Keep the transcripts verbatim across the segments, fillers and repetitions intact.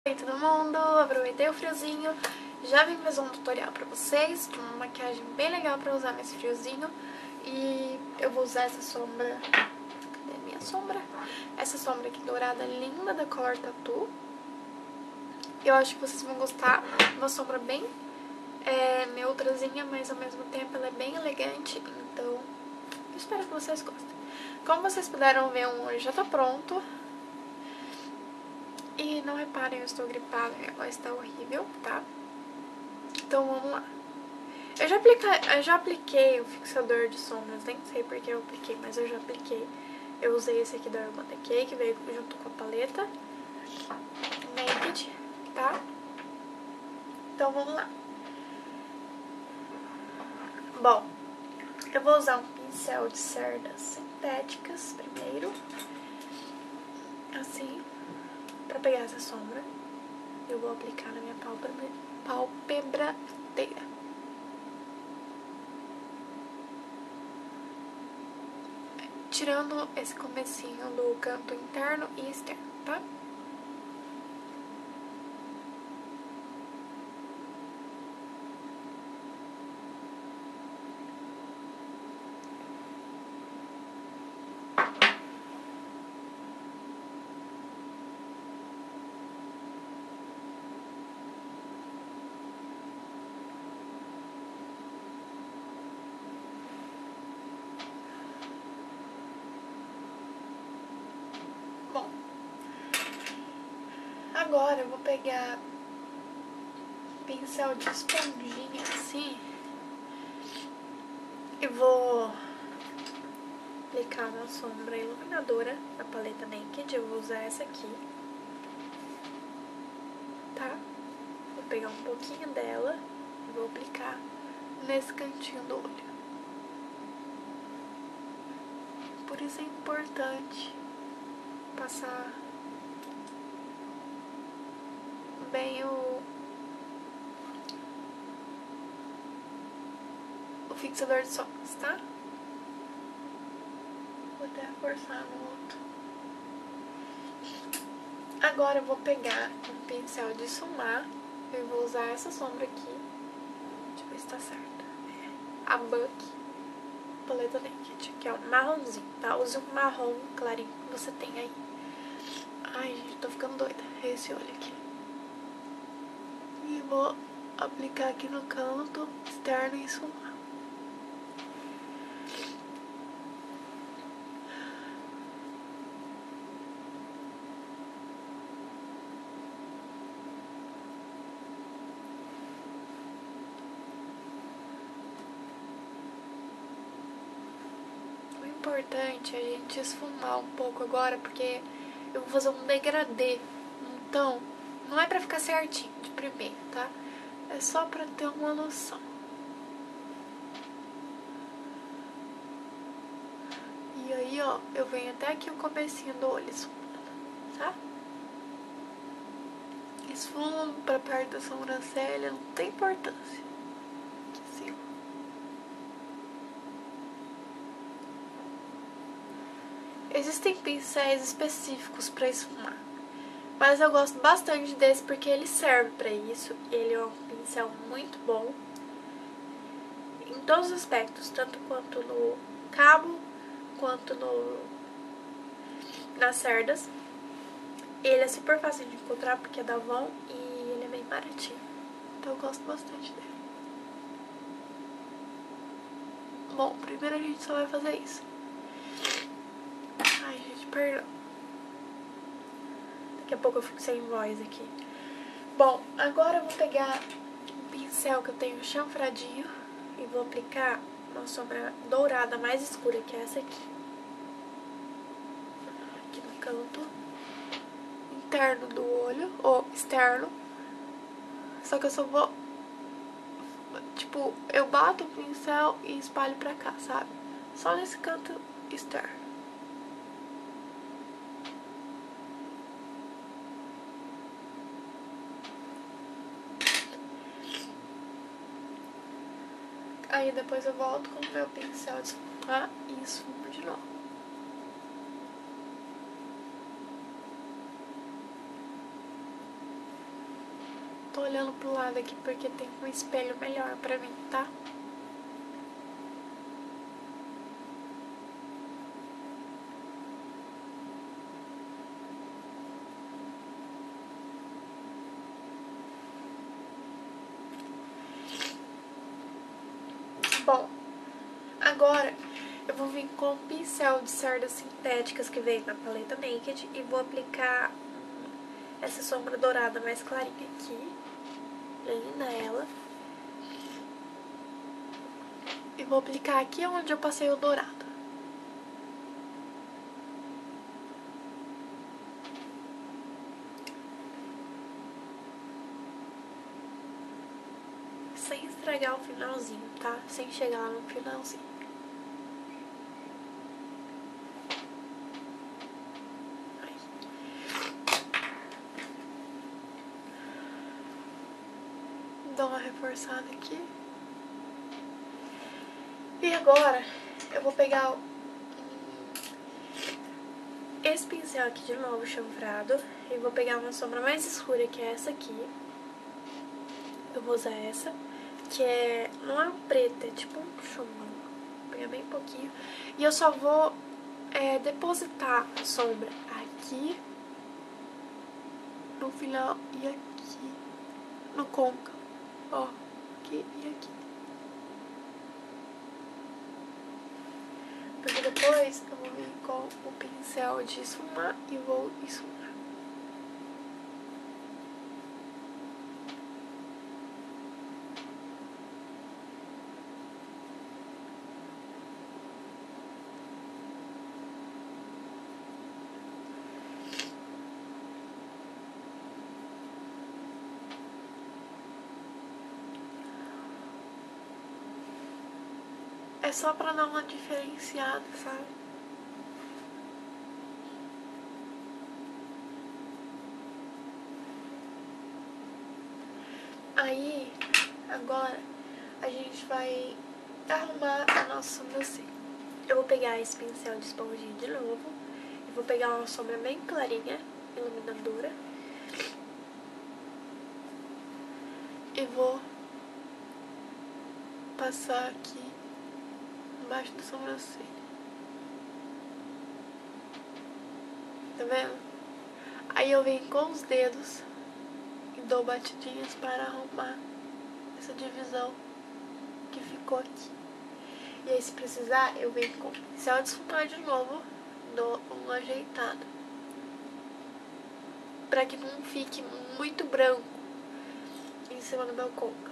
Oi todo mundo, aproveitei o friozinho, já vim fazer um tutorial pra vocês de uma maquiagem bem legal pra usar nesse friozinho. E eu vou usar essa sombra, cadê a minha sombra? Essa sombra aqui dourada linda da Color Tattoo. Eu acho que vocês vão gostar, uma sombra bem é, neutrazinha, mas ao mesmo tempo ela é bem elegante, então eu espero que vocês gostem. Como vocês puderam ver, um olho já tá pronto. E não reparem, eu estou gripada, minha voz está horrível, tá? Então vamos lá. Eu já, aplica, eu já apliquei o fixador de sombras, nem sei porque eu apliquei, mas eu já apliquei. Eu usei esse aqui da Urban Decay, que veio junto com a paleta Naked, tá? Então vamos lá. Bom, eu vou usar um pincel de cerdas sintéticas primeiro, assim, pra pegar essa sombra. Eu vou aplicar na minha pálpebra, pálpebra inteira. Tirando esse comecinho do canto interno e externo, tá? Bom, agora eu vou pegar um pincel de esponjinha assim e vou aplicar uma sombra iluminadora da paleta Naked. Eu vou usar essa aqui, tá? Vou pegar um pouquinho dela e vou aplicar nesse cantinho do olho. Por isso é importante passar bem o, o fixador de sombras, tá? Vou até forçar no outro. Agora eu vou pegar um pincel de esfumar e vou usar essa sombra aqui. Deixa eu ver se tá certo. A Buck Paleta Naked, que é um marronzinho, tá? Use um marrom clarinho que você tem aí. Ai, gente, tô ficando doida. Esse olho aqui. E vou aplicar aqui no canto externo e esfumar. O importante é a gente esfumar um pouco agora, porque eu vou fazer um degradê. Então, não é pra ficar certinho de primeira, tá? É só pra ter uma noção. E aí, ó, eu venho até aqui o comecinho do olho esfumando, tá? Esfumo pra perto da sobrancelha, não tem importância. Assim. Existem pincéis específicos pra esfumar, mas eu gosto bastante desse porque ele serve pra isso. Ele é um pincel muito bom em todos os aspectos, tanto quanto no cabo, quanto no nas cerdas. Ele é super fácil de encontrar porque é da Avon e ele é bem baratinho. Então eu gosto bastante dele. Bom, primeiro a gente só vai fazer isso. Ai, gente, perdão. Daqui a pouco eu fico sem voz aqui. Bom, agora eu vou pegar um pincel que eu tenho chanfradinho e vou aplicar uma sombra dourada mais escura, que é essa aqui. Aqui no canto interno do olho, ou externo. Só que eu só vou, tipo, eu bato o pincel e espalho pra cá, sabe? Só nesse canto externo. Aí depois eu volto com o meu pincel de esfumar e esfumo de novo. tô olhando pro lado aqui porque tem um espelho melhor pra mim, tá? Bom, agora eu vou vir com o pincel de cerdas sintéticas que veio na paleta Naked e vou aplicar essa sombra dourada mais clarinha aqui, linda ela. E vou aplicar aqui onde eu passei o dourado. Sem estragar o finalzinho, tá? Sem chegar lá no finalzinho. Aí. Dou uma reforçada aqui. E agora eu vou pegar esse pincel aqui de novo, chanfrado, e vou pegar uma sombra mais escura, que é essa aqui. Eu vou usar essa, que é, não é um preto, é tipo um chumbo. Vou pegar bem pouquinho. E eu só vou é, depositar a sombra aqui, no final e aqui, no côncavo, ó, aqui e aqui. Porque depois eu vou vir com o pincel de esfumar e vou esfumar. É só pra dar uma diferenciada, sabe? Aí, agora, a gente vai arrumar a nossa sobrancelha. Eu vou pegar esse pincel de esponjinha de novo. E vou pegar uma sombra bem clarinha, iluminadora. E vou passar aqui embaixo da sobrancelha. Tá vendo? Aí eu venho com os dedos e dou batidinhas para arrumar essa divisão que ficou aqui. E aí, se precisar, eu venho com o pincel de esfumar de novo, dou uma ajeitada, pra que não fique muito branco em cima do meu côncavo.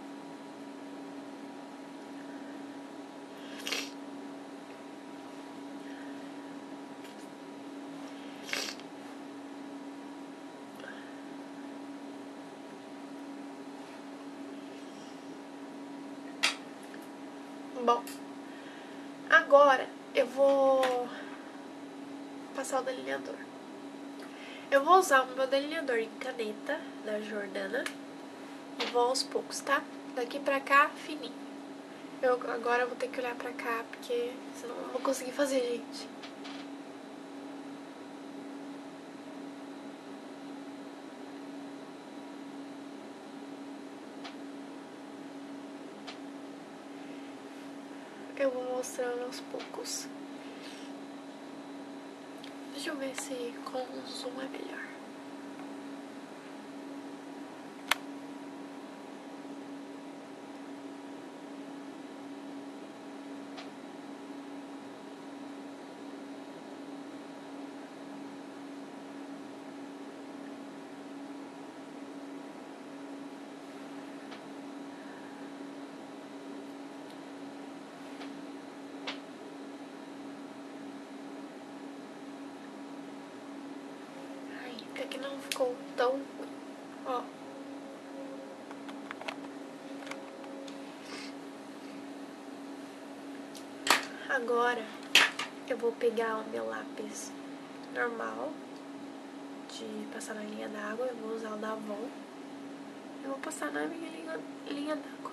Bom, agora eu vou passar o delineador. Eu vou usar o meu delineador em caneta da Jordana e vou aos poucos, tá? Daqui pra cá, fininho. Eu agora vou ter que olhar pra cá, porque senão eu não vou conseguir fazer, gente. Eu vou mostrando aos poucos. Deixa eu ver se com o zoom é melhor. Até que não ficou tão ruim, ó. Agora eu vou pegar o meu lápis normal de passar na linha d'água. Eu vou usar o da Avon. Eu vou passar na minha linha, linha d'água.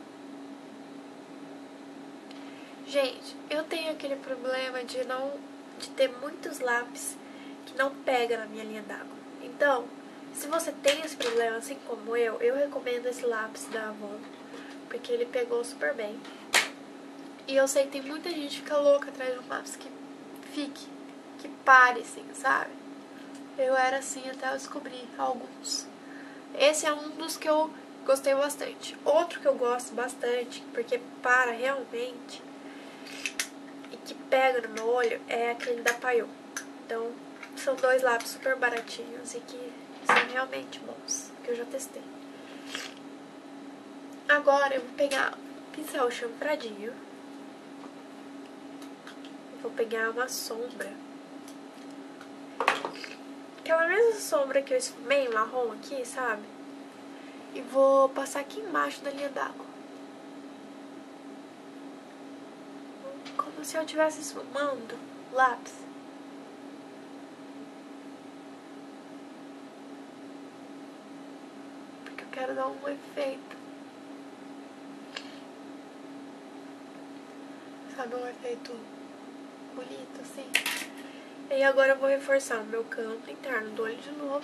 Gente, eu tenho aquele problema de não de ter muitos lápis que não pega na minha linha d'água. Então, se você tem esse problema, assim como eu, eu recomendo esse lápis da Avon, porque ele pegou super bem. E eu sei que tem muita gente que fica louca atrás de um lápis que fique, que pare, assim, sabe? Eu era assim até eu descobrir alguns. Esse é um dos que eu gostei bastante. Outro que eu gosto bastante, porque para realmente e que pega no meu olho, é aquele da Payot. Então, são dois lápis super baratinhos e que são realmente bons, que eu já testei. Agora eu vou pegar um pincel chanfradinho. Vou pegar uma sombra. Aquela mesma sombra que eu esfumei, marrom aqui, sabe? E vou passar aqui embaixo da linha d'água. Como se eu estivesse esfumando lápis. Porque eu quero dar um efeito. Sabe, um efeito bonito, assim. E agora eu vou reforçar o meu canto interno do olho de novo.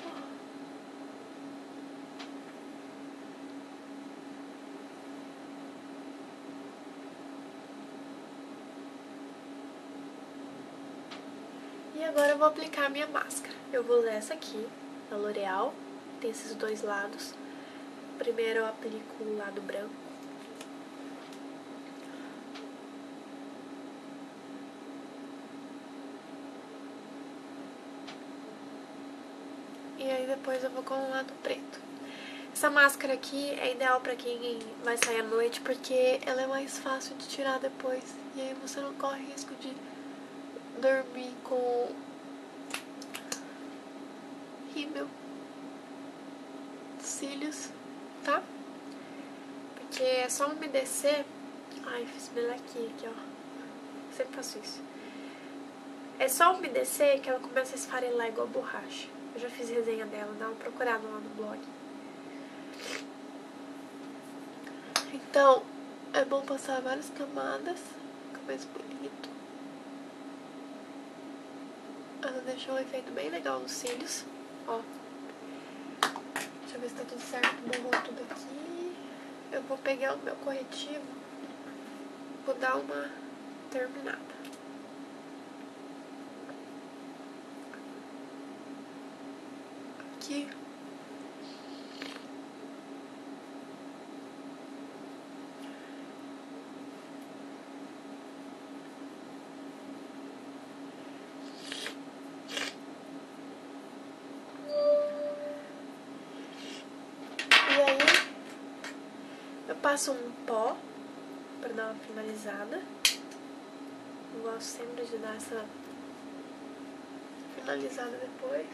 E agora eu vou aplicar a minha máscara. Eu vou usar essa aqui, da L'Oréal. Tem esses dois lados. Primeiro eu aplico o lado branco. E aí depois eu vou com o lado preto. Essa máscara aqui é ideal pra quem vai sair à noite, porque ela é mais fácil de tirar depois. E aí você não corre risco de dormir com rímel, cílios, tá? Porque é só umedecer. Ai, fiz melequinha aqui, ó. Sempre faço isso. É só umedecer que ela começa a esfarelar igual borracha. Eu já fiz resenha dela, dá uma procurada lá no blog. Então, é bom passar várias camadas, fica mais bonito. Ela deixou um efeito bem legal nos cílios, ó. Deixa eu ver se tá tudo certo, borrou tudo aqui. Eu vou pegar o meu corretivo, vou dar uma terminada. Aqui. E aí, eu passo um pó pra dar uma finalizada. Eu gosto sempre de dar essa finalizada depois.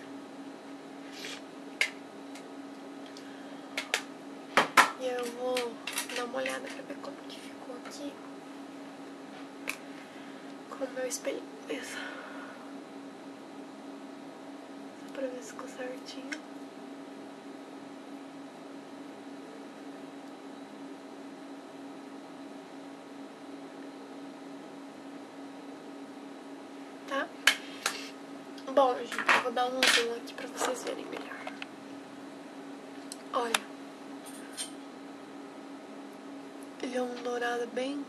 E eu vou dar uma olhada pra ver como que ficou aqui com o meu espelho. Isso. Só pra ver se ficou certinho. Tá? Bom, gente, eu vou dar um zoom aqui pra vocês verem melhor. Olha. Ele é um dourado bem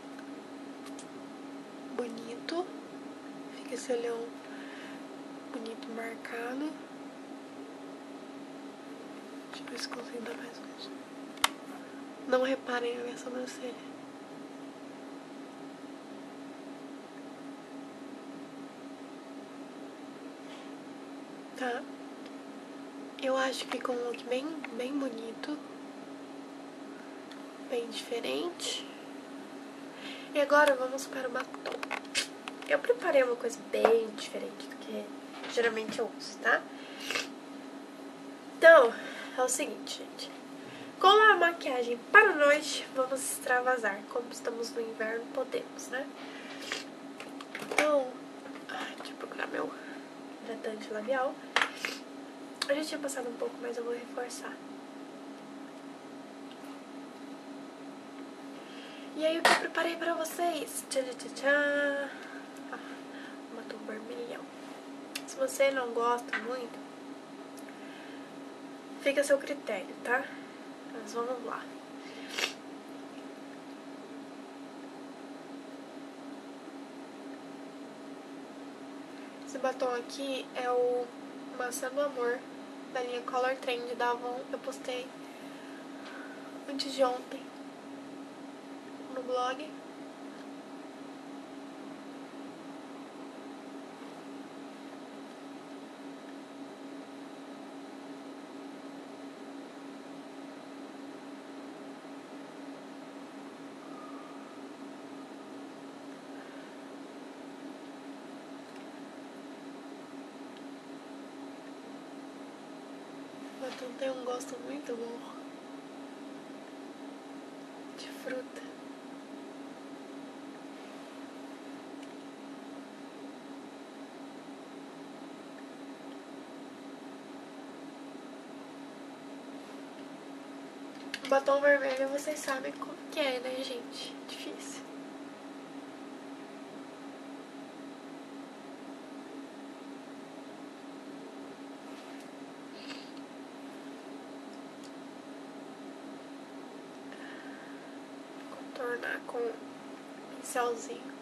bonito. Fica esse olhão bonito marcado. Deixa eu ver se consigo dar mais um zoom. Não reparem na minha sobrancelha. Tá? Eu acho que ficou um look bem, bem bonito. Bem diferente. E agora vamos para o batom. Eu preparei uma coisa bem diferente do que geralmente eu uso, tá? Então, é o seguinte, gente. Com a maquiagem para a noite, vamos extravasar. Como estamos no inverno, podemos, né? Então, ai, deixa eu procurar meu hidratante labial. Eu já tinha passado um pouco, mas eu vou reforçar. E aí, o que eu preparei pra vocês? Tchá, tchá, tchá. Ah, um batom vermelhão. você não gosta muito, fica a seu critério, tá? Mas vamos lá. Esse batom aqui é o Maçã do Amor, da linha Color Trend da Avon. Eu postei antes de ontem no blog. O batom tem um gosto muito bom de fruta. O batom vermelho vocês sabem como que é, né, gente? Difícil. Contornar com um pincelzinho.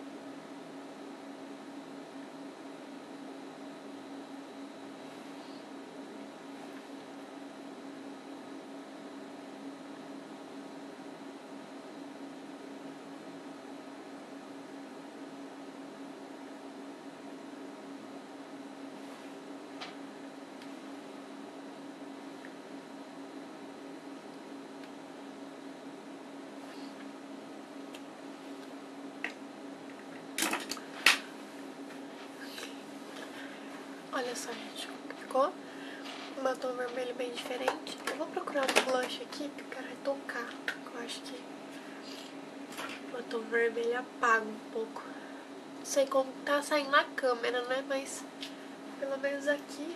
Olha só, gente, como ficou. Um batom vermelho bem diferente. Eu vou procurar um blush aqui que eu quero retocar. Eu acho que o batom vermelho apaga um pouco. Não sei como tá saindo na câmera, né? Mas pelo menos aqui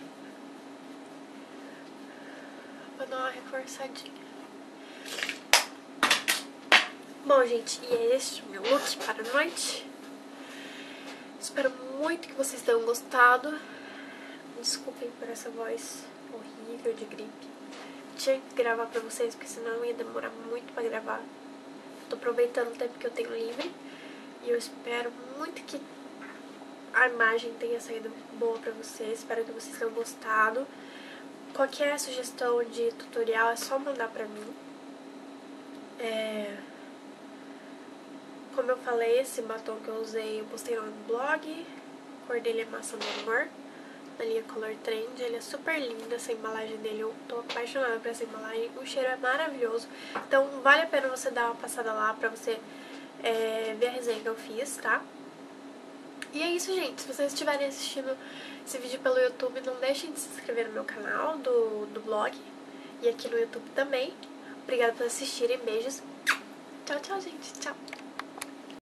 vou dar uma reforçadinha. Bom, gente, e é este o meu look para a noite. Espero muito que vocês tenham gostado. Desculpem por essa voz horrível de gripe. Tinha que gravar pra vocês, porque senão ia demorar muito pra gravar. Tô aproveitando o tempo que eu tenho livre. E eu espero muito que a imagem tenha saído boa pra vocês. Espero que vocês tenham gostado. Qualquer sugestão de tutorial é só mandar pra mim. É... Como eu falei, esse batom que eu usei, eu postei lá no blog. A cor dele é Maçã do Amor, da linha Color Trend. Ele é super lindo, essa embalagem dele, eu tô apaixonada por essa embalagem. O cheiro é maravilhoso, então vale a pena você dar uma passada lá pra você é, ver a resenha que eu fiz, tá? E é isso, gente. Se vocês estiverem assistindo esse vídeo pelo YouTube, não deixem de se inscrever no meu canal do, do blog e aqui no YouTube também. Obrigada por assistirem, beijos. Tchau, tchau, gente. Tchau.